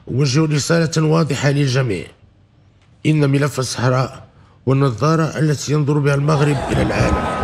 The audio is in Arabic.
أوجه رسالة واضحة للجميع: إن ملف الصحراء والنظارة التي ينظر بها المغرب إلى العالم.